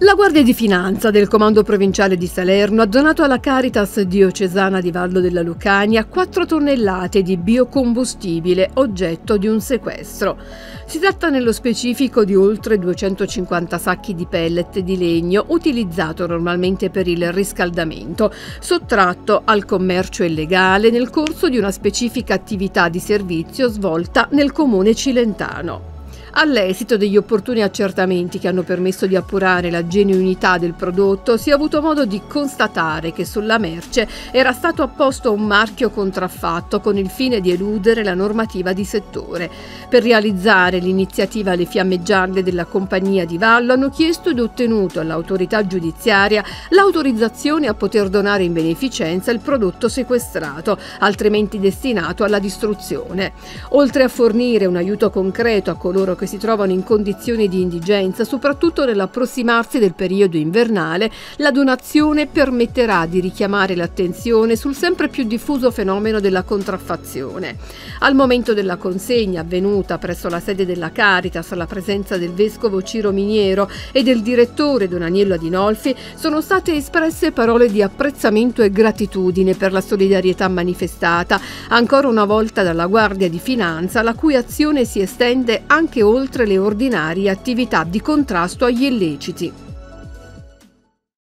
La Guardia di Finanza del Comando Provinciale di Salerno ha donato alla Caritas Diocesana di Vallo della Lucania 4 tonnellate di biocombustibile oggetto di un sequestro. Si tratta nello specifico di oltre 250 sacchi di pellet di legno utilizzato normalmente per il riscaldamento, sottratto al commercio illegale nel corso di una specifica attività di servizio svolta nel comune cilentano. All'esito degli opportuni accertamenti che hanno permesso di appurare la genuinità del prodotto, si è avuto modo di constatare che sulla merce era stato apposto un marchio contraffatto con il fine di eludere la normativa di settore. Per realizzare l'iniziativa Le Fiamme Gialle della Compagnia di Vallo hanno chiesto ed ottenuto all'autorità giudiziaria l'autorizzazione a poter donare in beneficenza il prodotto sequestrato, altrimenti destinato alla distruzione. Oltre a fornire un aiuto concreto a coloro che si trovano in condizioni di indigenza, soprattutto nell'approssimarsi del periodo invernale, la donazione permetterà di richiamare l'attenzione sul sempre più diffuso fenomeno della contraffazione. Al momento della consegna, avvenuta presso la sede della Caritas alla presenza del vescovo Ciro Miniero e del direttore Don Aniello Adinolfi, sono state espresse parole di apprezzamento e gratitudine per la solidarietà manifestata, ancora una volta dalla Guardia di Finanza, la cui azione si estende anche oltre le ordinarie attività di contrasto agli illeciti.